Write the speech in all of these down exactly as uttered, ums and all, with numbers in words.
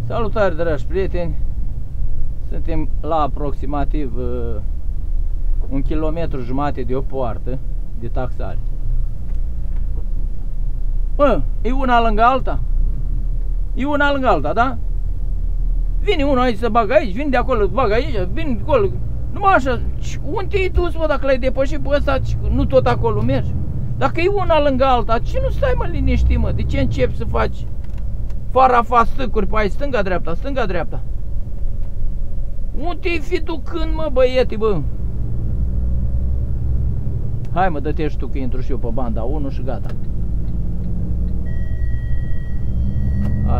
Salutare, dragi prieteni! Suntem la aproximativ uh, un kilometru jumate de o poartă de taxare. Bă, e una lângă alta? E una lângă alta, da? Vine unul aici să bagă aici, vine de acolo, bagă aici, vine de acolo. Numai așa, unde te-ai dus, bă, dacă l-ai depășit pe ăsta, nu tot acolo mergi? Dacă e una lângă alta, ce nu stai, mă, liniști, mă? De ce începi să faci farafa stâcuri pe aici, stânga-dreapta, stânga-dreapta? Unde te-ai fi ducând, mă, băiete, bă? Hai, mă, dă-te și tu că intru și eu pe banda unu și gata. Hai.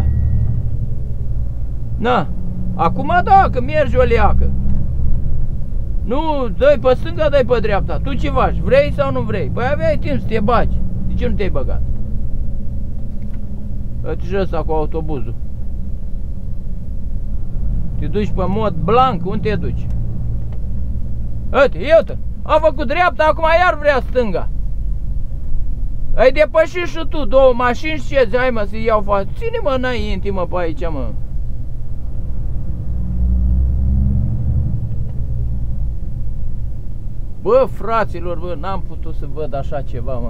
Na, acum da, că mergi o leacă. Nu, dă-i pe stânga, dă-i pe dreapta. Tu ce faci? Vrei sau nu vrei? Păi aveai timp să te bagi. De ce nu te-ai băgat? Uite și ăsta cu autobuzul. Te duci pe mod blanc, unde te duci? Uite, iată, a făcut dreapta, acum iar vrea stânga. Ai depășit și tu două mașini și ce? Hai, mă, să iau față. Ține-mă înainte, mă, pe aici, mă. Bă, fraților, bă, n-am putut să văd așa ceva, mă.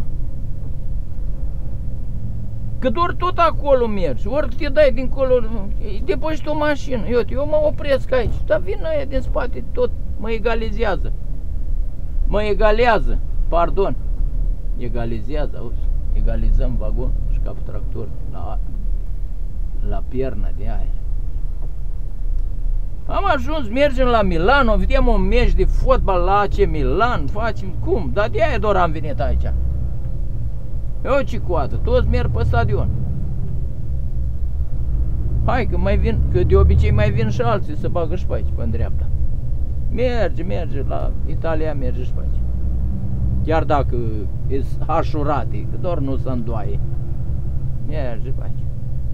Că doar tot acolo mergi, ori te dai dincolo, depășit o mașină. Uite, eu mă opresc aici, dar vin ăia din spate, tot mă egalizează. Mă egalează, pardon. Egalizează, auzi, egalizăm vagon și cap tractor la, la piernă de aer. Am ajuns, mergem la Milano, vedem un meci de fotbal la A C Milan, facem cum? Dar de aia doar am venit aici. Eu ce coadă, toți merg pe stadion. Hai că mai vin, că de obicei mai vin și alții să bagă și pe aici, pe în dreapta. Merge, merge, la Italia merge și pe aici. Chiar dacă e hașurate, că doar nu se îndoaie. Merge pe aici.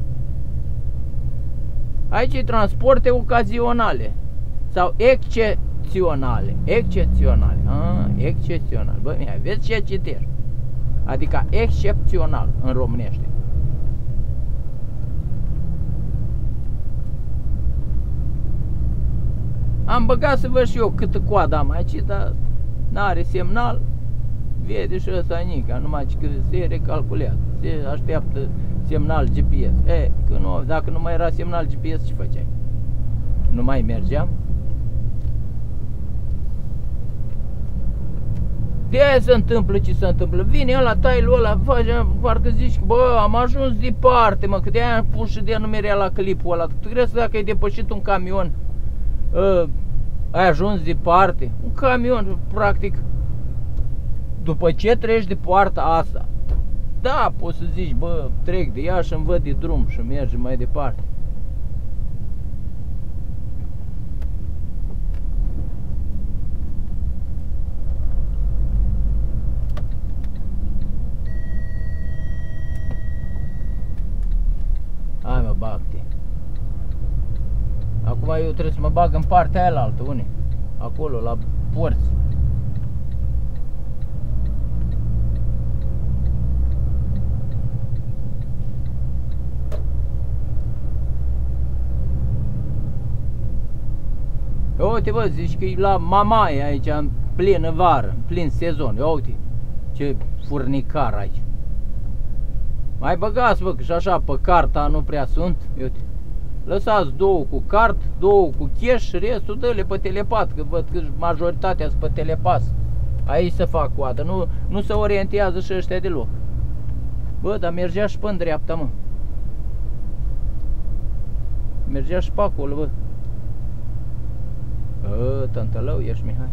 Aici e transporte ocazionale sau excepționale. Excepționale. Ah, excepțional. Bă, mihai, vezi ce citești? Adică excepțional în românește. Am băgat să văd și eu câtă coadă am aici, dar n-are semnal. Vede și ăsta nica, numai că se recalculează. Se așteaptă semnal G P S. E, că nu, dacă nu mai era semnal G P S, ce făceai? Nu mai mergeam? De aia se întâmplă ce se întâmplă. Vine ăla, tailul ăla, face, parcă zici, bă, am ajuns departe, mă, că de aia am pus și denumirea la clipul ăla. Tu crezi că dacă ai depășit un camion, uh, ai ajuns departe? Un camion, practic, după ce treci de poarta asta, da, poți să zici, bă, trec de ea și îmi văd de drum și mergem mai departe. Hai, mă, bag-te. Acum eu trebuie să mă bag în partea aia altă, unde? Acolo, la porți. Uite, bă, zici că e la Mamaia aici, în plină vară, în plin sezon. Ia uite, ce furnicar aici. Mai băgați, bă, că și așa pe carta nu prea sunt. Uite, lăsați două cu cart, două cu cash și restul dă-le pe telepat, că văd că majoritatea sunt pe telepas. Aici se fac coadă, nu, nu se orientează și ăștia deloc. Bă, dar mergea și pe-n dreapta, mă. Mergea și pe acolo, bă. Bă, tântălău ești, Mihai.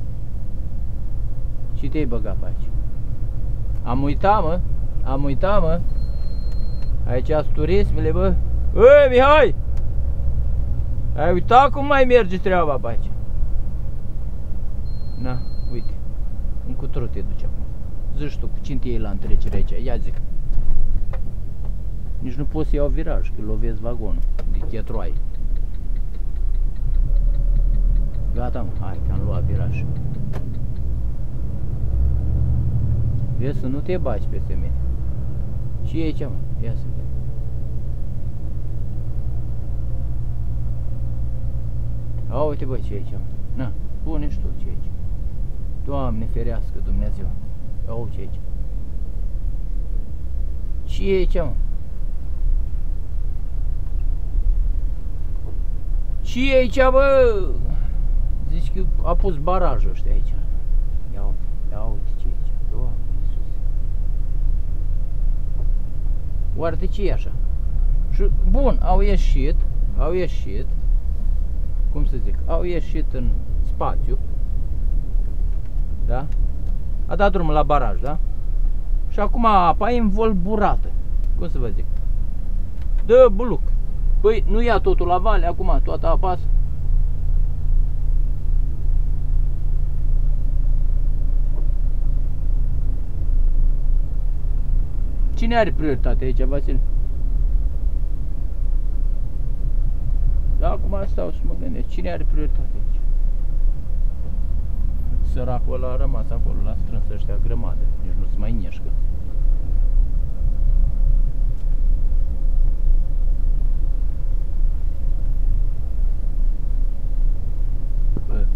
Și te-ai băgat pe aici. Am uitat, mă. Am uitat, mă. Aici sunt turismele, bă. Ăi, Mihai! Ai uitat cum mai merge treaba pe aici. Na, uite. Încotro te duci acum. Zici tu, cu cine te iei la întrecere aici? Ia zic. Nici nu poți să iau viraj, că lovezi vagonul de chetroaie. Gata, mă, hai că am luat viraj. Vezi să nu te bagi peste mine. Și e aici, mă, ia să vedem. A, uite bă ce e aici. Na, spune și tu ce e aici. Doamne ferească Dumnezeu. A, ce e aici. Ce e aici, mă? Ce e aici, bă? Zici că a pus barajul ăștia aici. Ia uite, ia uite ce e aici. Doamne Iisuse. Oare de ce e așa? Și, bun, au ieșit, au ieșit, cum să zic, au ieșit în spațiu, da? A dat drumul la baraj, da? Și acum apa e învolburată, cum să vă zic, dă buluc. Păi nu ia totul la vale, acum toată apa asta. Cine are prioritate aici, Vasile? Da, acum stau și mă gândesc, cine are prioritate aici? Săracul ăla a rămas acolo, l-a strâns ăștia grămadă, nici nu se mai nieșcă. Bă.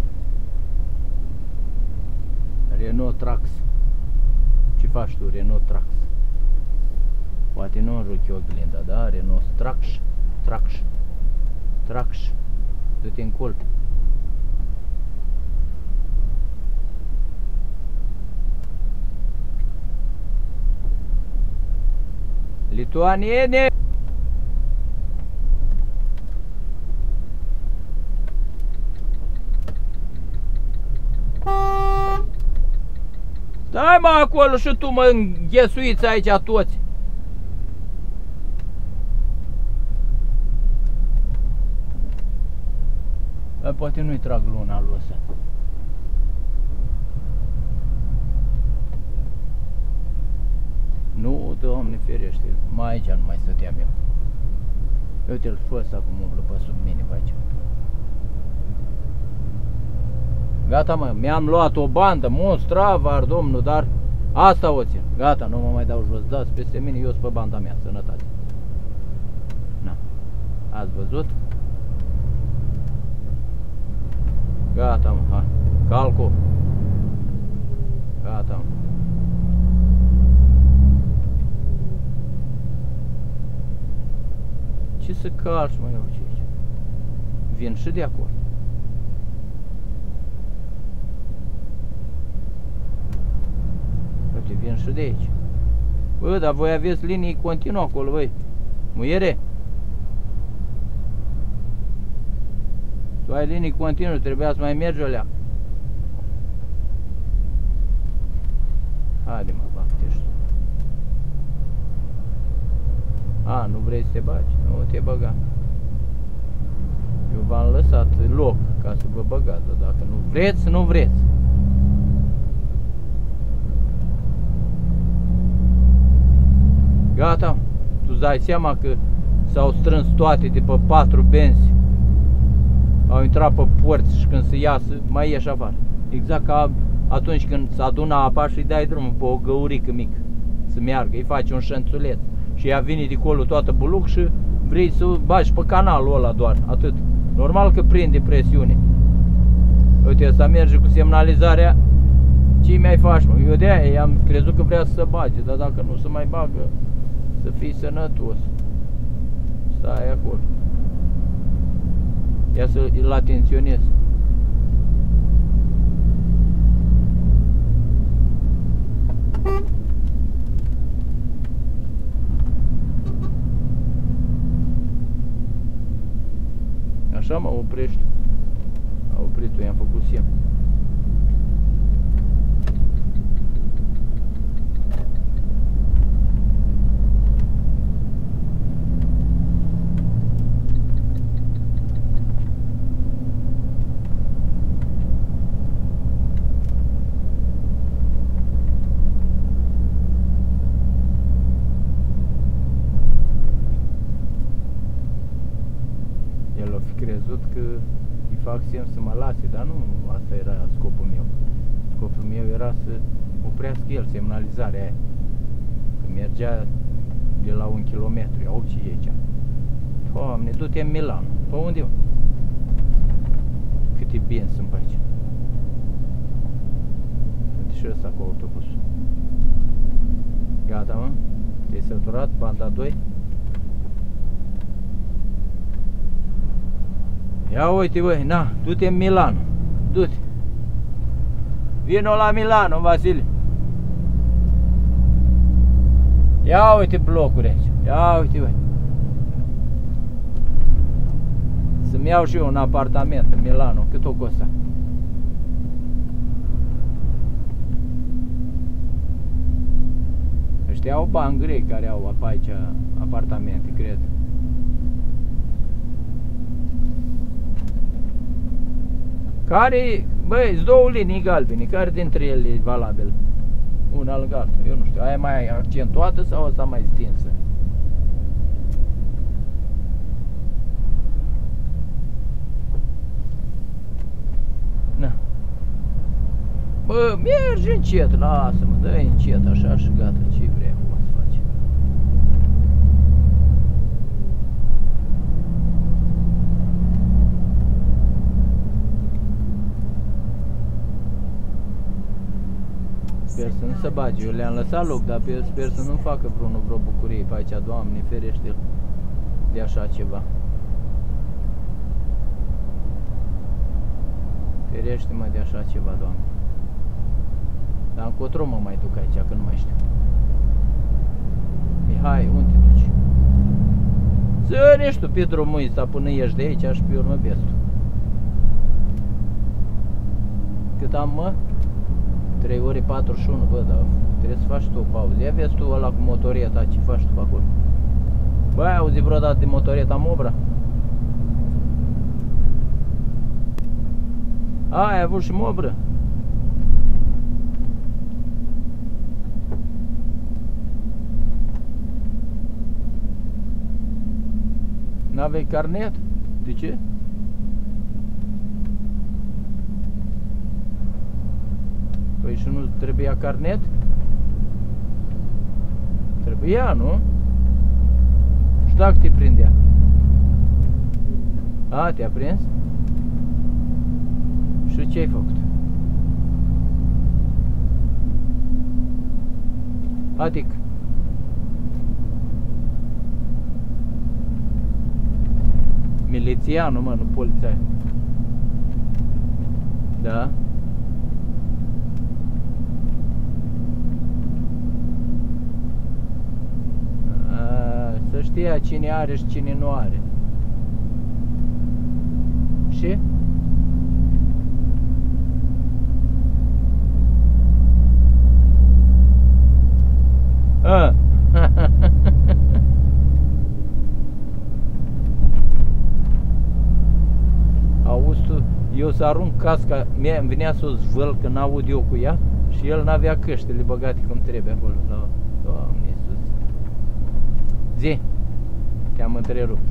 Renault Trax. Ce faci tu, Renault Trax? Poate nu înruchi oglinda, da? Renault Trax. Trax. Trax. Du-te în col. Lituaniene! Stai mă acolo și tu mă înghesuiți aici toți. Dar poate nu-i trag luna lui ăsta. Nu, Doamne ferește, mai aici nu mai stăteam eu. Uite-l și ăsta cum umblă pe sub mine pe aici. Gata mă, mi-am luat o bandă monstravar, domnul, dar asta o țin. Gata, nu mă mai dau jos, dați peste mine, eu sunt pe banda mea, sănătate. Na, ați văzut? Gata mă, hai, calcu. Gata mă. Ce să calci, mă, eu ce aici? Vin și de acolo. Uite, vin și de aici. Bă, dar voi aveți linii continuu acolo, băi. Muiere? Tu ai linii continuu, trebuia să mai mergi alea. Haide mă, bag-te și tu. A, nu vrei să te bagi? Nu te băga. Eu v-am lăsat loc ca să vă băgați, dar dacă nu vreți, nu vreți. Gata, tu îți dai seama că s-au strâns toate de pe patru benzi, au intrat pe porți și când se iasă, mai ieși afară. Exact ca atunci când se adună apa și îi dai drumul pe o găurică mică să meargă, îi faci un șanțuleț și ea vine de acolo toată buluc și vrei să o bagi pe canalul ăla doar, atât. Normal că prinde presiune. Uite, ăsta merge cu semnalizarea. Ce mi-ai faci, mă? Eu de-aia am crezut că vrea să se bage, dar dacă nu se mai bagă, să fii sănătos. Stai acolo. Ia să-l atenționez. Așa mă oprești. A oprit-o, i-am făcut semn. Crezut că îi fac semn să mă lase, dar nu asta era scopul meu. Scopul meu era să oprească el semnalizarea aia. Că mergea de la un kilometru. Iau ce e aici. Doamne, du-te în Milano. Pe unde? uite, bine sunt pe aici. Uite și ăsta cu autobusul. Gata, mă? Te-ai săturat? Banda doi? Ia uite, băi, na, du-te în Milano. Du-te. Vino la Milano, Vasile. Ia uite blocuri aici. Ia uite, băi. Să-mi iau și eu un apartament în Milano. Cât o costă? Ăștia au bani grei care au aici apartamente, cred. Care, băi, sunt două linii galbene, care dintre ele e valabil? Una lângă alta, eu nu știu, aia mai accentuată sau asta mai stinsă? Na. Bă, mergi încet, lasă-mă, dă-i încet așa și gata, ce vrei acum să faci? Sper să nu se bage, eu le-am lăsat loc, dar sper să nu facă vreunul vreo bucurie pe aici, Doamne, ferește-l de așa ceva. Ferește-mă de așa ceva, Doamne. Dar încotro mă mai duc aici, că nu mai știu. Mihai, unde te duci? Zărești tu pe drumul ăsta până ieși de aici și pe urmă vezi tu. Cât am, mă? trei ore patruzeci și unu, bă, dar trebuie să faci tu o pauză. Ia vezi tu ăla cu motorieta, ce faci tu pe acolo? Bă, ai auzit vreodată de motorieta Mobra? A, ai avut și Mobră? N-aveai carnet? De ce? Păi și nu trebuia carnet? Trebuia, nu? Și dacă te prindea? A, te-a prins? Și ce ai făcut? Adică? Milițianul, mă, nu polițai. Da? A, să știa cine are și cine nu are. Și? A. Auzi tu, eu să arunc casca, mie îmi venea să o zvăl că n-aud eu cu ea și el n-avea căștile băgate cum trebuie acolo. La, Doamne Iisus. Zi, te-am întrerupt.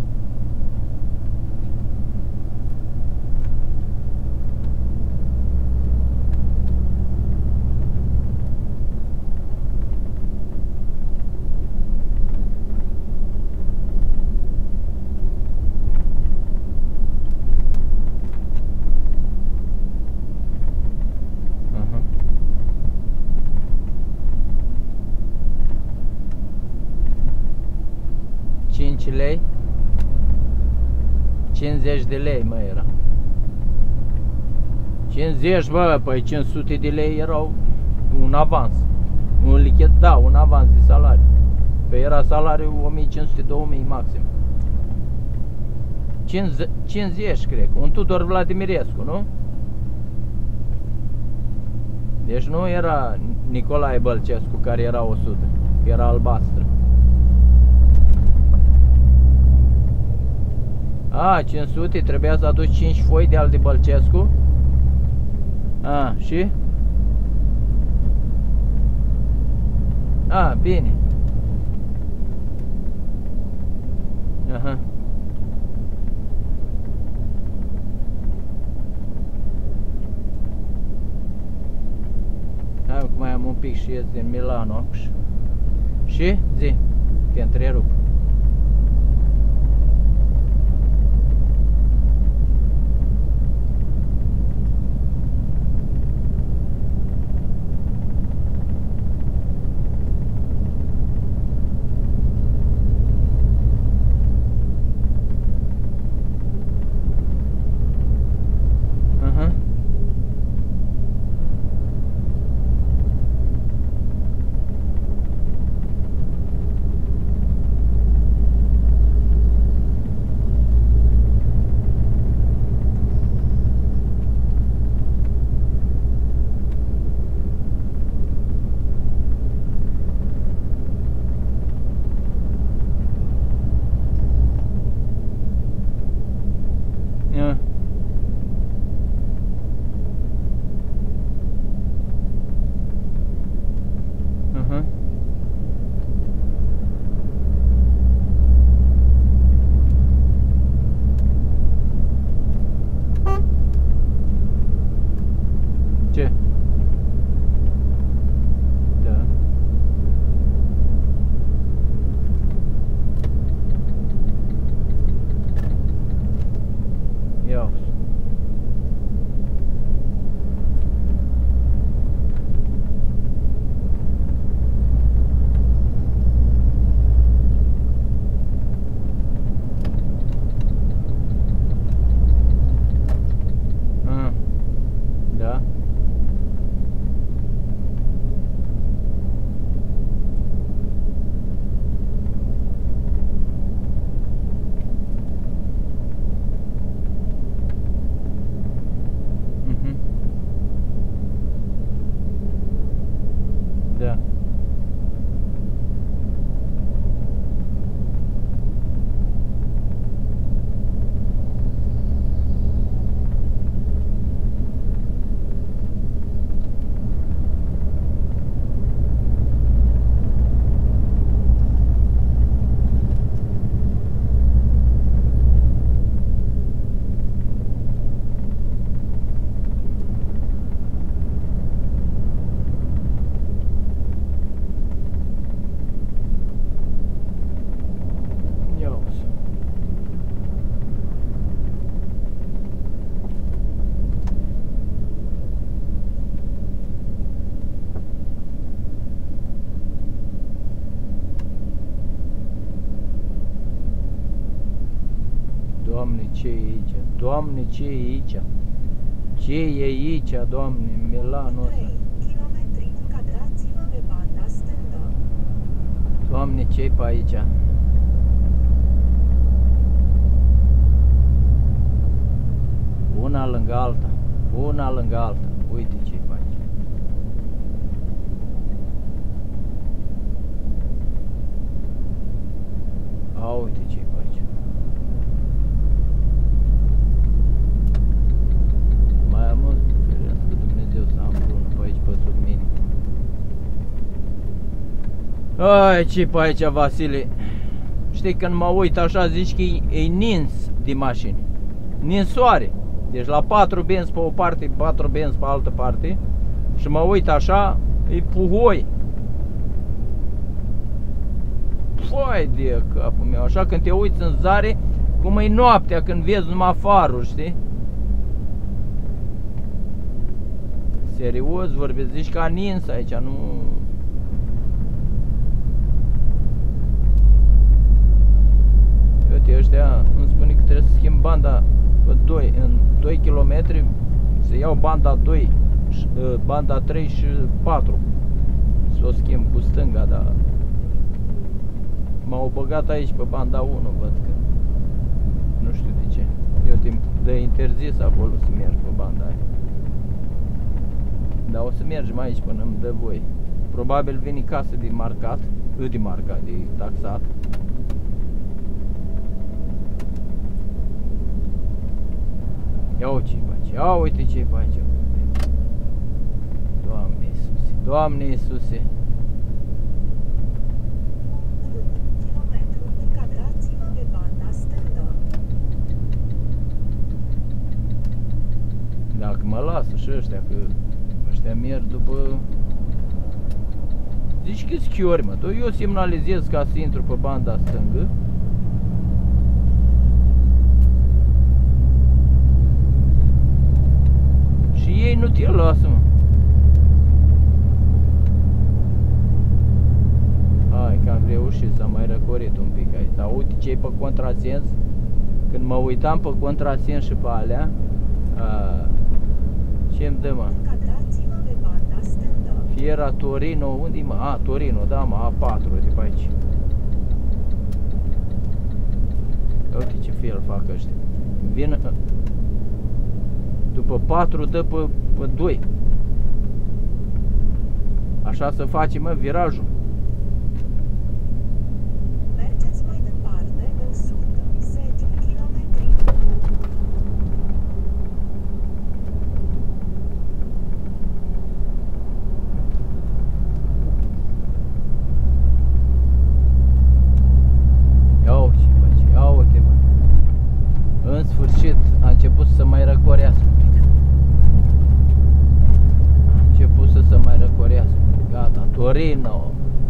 cinci lei, cincizeci de lei, mă, era. cincizeci, bă, păi cinci sute de lei erau un avans. Un lichet, da, un avans de salariu. Păi era salariul o mie cinci sute - două mii maxim. cincizeci, cred, un Tudor Vladimirescu, nu? Deci nu era Nicolae Bălcescu care era o sută, că era albastră. A, cinci sute, trebuia să aduci cinci foi de al de Bălcescu. A, și? A, bine. Aha. Hai, cum mai am un pic și ies din Milano. Și? Zi, te întrerup. Doamne, ce e aici? Doamne, ce e aici? Ce e aici, Doamne, Milanul ăsta? trei kilometri, încadrați-vă pe banda stângă. Doamne, ce-i pe aici? Una lângă alta, una lângă alta. Uite ce-i pe aici. A, uite ce-i pe aici. Mai am, ferească Dumnezeu să am vreunul pe aici, pe sub mine. Ai, ce-i pe aici, Vasile? Știi, când mă uit așa, zici că e, e nins de mașini. Ninsoare. Deci la patru benzi pe o parte, patru benzi pe altă parte. Și mă uit așa, e puhoi. Foai de capul meu, așa când te uiți în zare, cum e noaptea când vezi numai faruri, știi? Serios vorbesc, zici că a nins aici, nu... Uite, ăștia îmi spune că trebuie să schimb banda pe doi, în doi kilometri, să iau banda doi, banda trei și patru, să o schimb cu stânga, dar m-au băgat aici pe banda unu, văd că nu știu de ce. Eu timp de interzis acolo să merg pe banda aia. Dar o să mergem aici până îmi dă voie. Probabil vine casă de marcat, de marcat, de taxat. Ia uite ce-i pe aici, ia uite ce-i pe aici. Doamne Iisuse, Doamne Iisuse. Kilometru, încadrați-vă pe banda stângă. Dacă mă lasă și ăștia, că ăștia merg după... Zici că schiori, mă, eu semnalizez ca să intru pe banda stângă. Și ei nu te lasă, mă. Hai că am reușit să mai răcorit un pic aici. Dar uite ce-i pe contrasens. Când mă uitam pe contrasens și pe alea, ce-mi dă, mă? Încadrați-vă pe banda stângă. Fiera Torino, unde-i, mă? A, Torino, da, mă, A patru, uite pe aici. Uite ce fel fac ăștia. Vin... După patru dă pe, pe doi. Așa să facem, mă, virajul. Mergeți mai departe o sută zece kilometri. Ia uite, bă, ia uite, bă. În sfârșit a început să mai răcorească un pic. A început să se mai răcorească. Gata, Torino.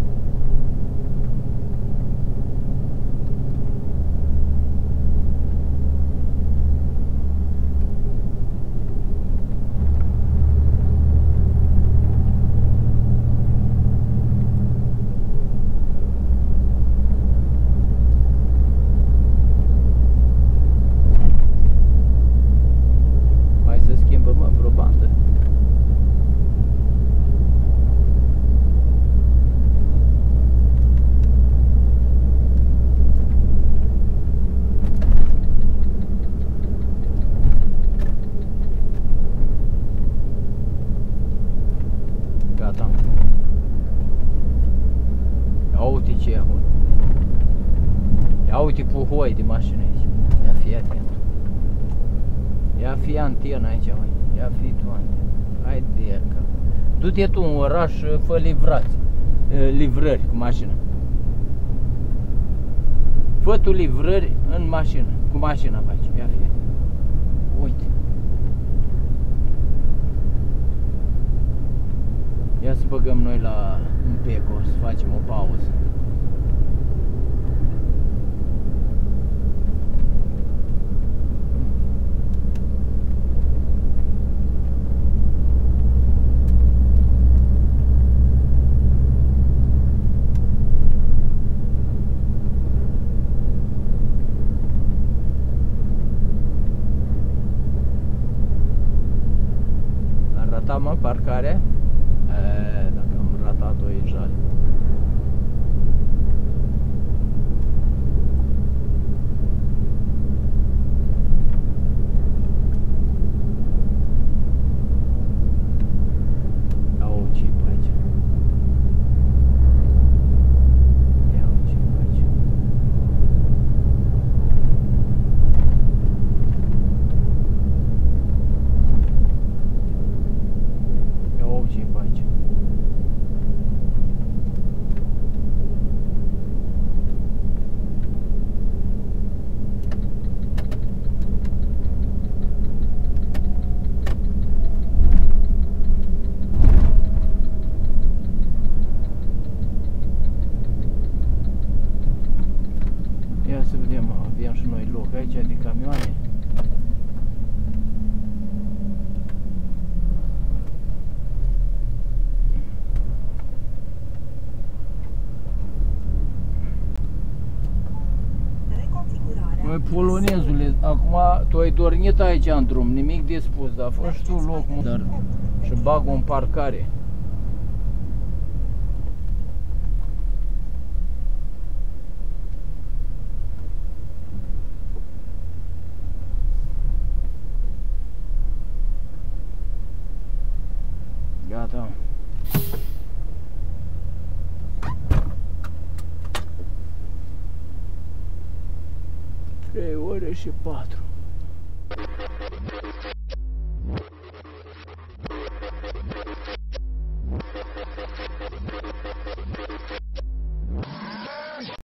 Mai se schimbă, mă, vreo bandă. Gata. Ia uite ce e acolo. Ia uite puhoi de mașină aici. Ia fi atent. Ia fi antena aici, măi. Ia fi tu antena. Hai de că. Du-te tu în oraș, fă livrați. Livrări cu mașina. Fă tu livrări în mașină. Cu mașina pe aici. Ia fi atent. Uite. Ia să băgăm noi la un peco, să facem o pauză. ratat, mă, parcarea? E, dacă am ratat-o, e jale. Au, ce-i pe aici? Ia, ce-i pe aici? Ia, ce-i pe aici? Ia să vedem, avem și noi loc aici de camioane. Reconfigurarea. Măi, polonezule, acum tu ai dormit aici în drum, nimic de spus, dar fă și tu loc, mă, dar și bag-o în parcare. Gata. Trei ore și patru.